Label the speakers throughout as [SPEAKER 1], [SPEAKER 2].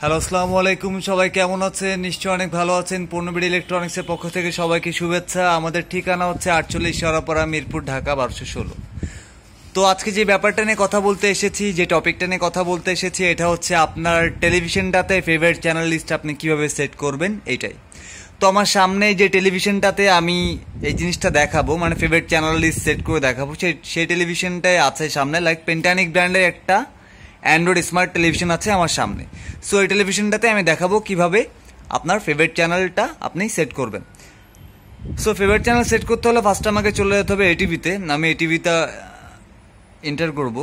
[SPEAKER 1] Hello, আসসালামু আলাইকুম। সবাই কেমন আছেন? নিশ্চয়ই অনেক ভালো আছেন। পূর্ণবিড়ি ইলেকট্রনিক্সের পক্ষ থেকে সবাইকে শুভেচ্ছা। আমাদের ঠিকানা হচ্ছে 48 শেওড়াপাড়া, মিরপুর, ঢাকা 1216। তো আজকে যে ব্যাপারটা নিয়ে কথা বলতে এসেছি, যে টপিকটা নিয়ে কথা বলতে এসেছি, এটা হচ্ছে আপনার টেলিভিশনটাতে ফেভারিট চ্যানেল লিস্ট আপনি কিভাবে সেট করবেন, এইটাই। তো আমার সামনে যে টেলিভিশনটাতে আমি এই জিনিসটা দেখাবো, মানে ফেভারিট চ্যানেল লিস্ট সেট করে দেখাবো, সেই টেলিভিশনটাই আছে সামনে। লাইক পেন্টানিক ব্র্যান্ডের একটা অ্যান্ড্রয়েড স্মার্ট টেলিভিশন আছে আমার সামনে। সো এই টেলিভিশনটাতে আমি দেখাবো কিভাবে আপনার ফেভারিট চ্যানেলটা আপনি সেট করবেন। সো ফেভারিট চ্যানেল সেট করতে হলে ফার্স্ট আমাকে চলে যেতে হবে এটিভিতে। আমি এটিভিটা এন্টার করব।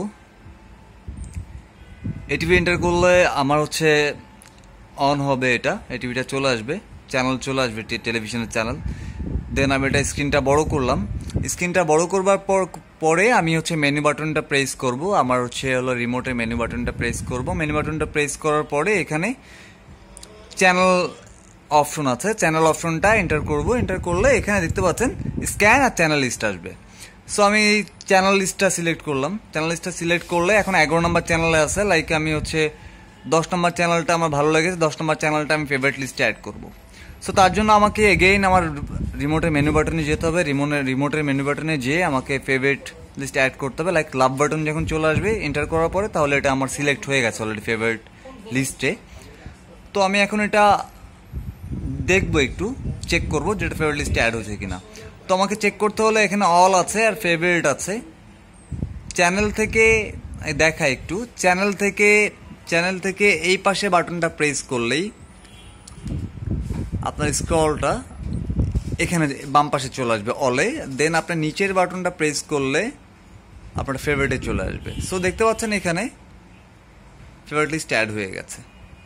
[SPEAKER 1] এটিভি এন্টার করলে আমার হচ্ছে অন হবে, এটা এটিভিটা চলে আসবে, চ্যানেল চলে আসবে, টেলিভিশনের চ্যানেল। দেন আমি এটা স্ক্রিনটা বড় করলাম। স্ক্রিনটা বড় করবার পরে আমি হচ্ছে মেনু বাটনটা প্রেস করব। আমার হচ্ছে হলো রিমোটের মেনু বাটনটা প্রেস করব। মেনু বাটনটা প্রেস করার পরে এখানে চ্যানেল অপশন আছে, চ্যানেল অপশনটা এন্টার করব। এন্টার করলে এখানে দেখতে পাচ্ছেন স্ক্যান আর চ্যানেল লিস্ট আসবে। সো আমি চ্যানেল লিস্টটা সিলেক্ট করলাম। চ্যানেল লিস্টটা সিলেক্ট করলে এখন 11 নম্বর চ্যানেলে আছে। লাইক আমি হচ্ছে 10 নম্বর চ্যানেলটা আমার ভালো লেগেছে, 10 নম্বর চ্যানেলটা আমি ফেভারিট লিস্টে অ্যাড করব। সো তার জন্য আমাকে এগেইন আমার রিমোটের মেনু বাটনে যেতে হবে। রিমোটের মেনু বাটনে যেয়ে আমাকে ফেভারিট লিস্ট অ্যাড করতে হবে। লাইক লাভ বাটন যখন চলে আসবে এন্টার করার পরে, তাহলে এটা আমার সিলেক্ট হয়ে গেছে অলরেডি ফেভারিট লিস্টে। তো আমি এখন এটা দেখবো, একটু চেক করবো যেটা ফেভারিট লিস্টে অ্যাড হয়েছে কিনা। তো আমাকে চেক করতে হলে এখানে অল আছে আর ফেভারিট আছে। চ্যানেল থেকে দেখা একটু, চ্যানেল থেকে এই পাশে বাটনটা প্রেস করলেই আপনার স্ক্রলটা এখানে বাম পাশে চলে আসবে অলে। দেন আপনার নিচের বাটনটা প্রেস করলে আপনার ফেভারিটে চলে আসবে। সো দেখতে পাচ্ছেন এখানে ফেভারিট লিস্ট অ্যাড হয়ে গেছে,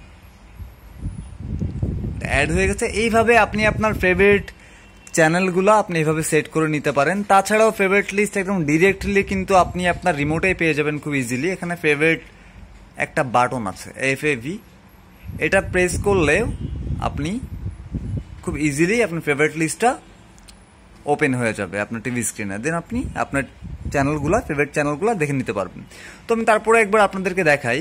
[SPEAKER 1] এইভাবে আপনি আপনার ফেভারিট চ্যানেলগুলো আপনি এইভাবে সেট করে নিতে পারেন। তাছাড়াও ফেভারিট লিস্ট একদম ডিরেক্টলি কিন্তু আপনি আপনার রিমোটেই পেয়ে যাবেন খুব ইজিলি। এখানে ফেভারিট একটা বাটন আছে FAV, এটা প্রেস করলে আপনি খুব ইজিলি আপনার ফেভারিট লিস্টটা ওপেন হয়ে যাবে আপনার টিভি স্ক্রিনে। দেন আপনি আপনার চ্যানেলগুলো, ফেভারিট চ্যানেলগুলো দেখে নিতে পারবেন। তো আমি তারপরে একবার আপনাদেরকে দেখাই।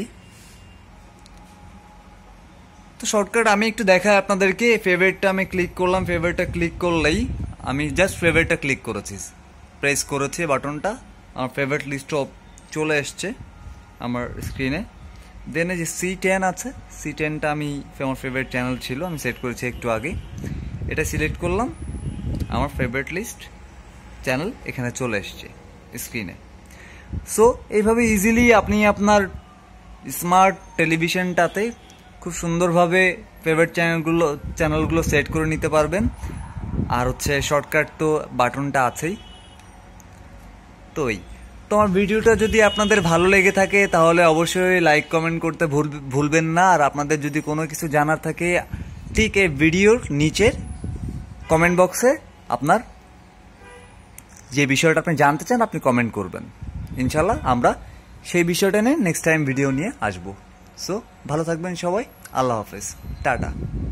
[SPEAKER 1] তো শর্টকাট আমি একটু দেখাই আপনাদেরকে। ফেভারিটটা আমি ক্লিক করলাম। ফেভারিটটা ক্লিক করলেই আমি জাস্ট ফেভারিটটা ক্লিক করেছি, প্রেস করেছি বাটনটা, আমার ফেভারিট লিস্ট চলে এসছে আমার স্ক্রিনে। দেন এই যে C10 আছে, C10টা আমি আমার ফেভারিট চ্যানেল ছিল, আমি সেট করেছি একটু আগে। এটা সিলেক্ট করলাম, আমার ফেভারিট লিস্ট চ্যানেল এখানে চলে এসছে স্ক্রিনে। সো এইভাবে ইজিলি আপনি আপনার স্মার্ট টেলিভিশনটাতে খুব সুন্দরভাবে ফেভারিট চ্যানেলগুলো সেট করে নিতে পারবেন। আর হচ্ছে শর্টকাট তো বাটনটা আছেই। তো আমার ভিডিওটা যদি আপনাদের ভালো লেগে থাকে তাহলে অবশ্যই লাইক কমেন্ট করতে ভুলবেন না। আর আপনাদের যদি কোনো কিছু জানার থাকে, ঠিক এই ভিডিওর নিচের কমেন্ট বক্সে আপনার যে বিষয়টা আপনি জানতে চান আপনি কমেন্ট করবেন। ইনশাল্লাহ আমরা সেই বিষয়টা নিয়ে নেক্সট টাইম ভিডিও নিয়ে আসবো। সো ভালো থাকবেন সবাই, আল্লাহ হাফেজ, টাটা।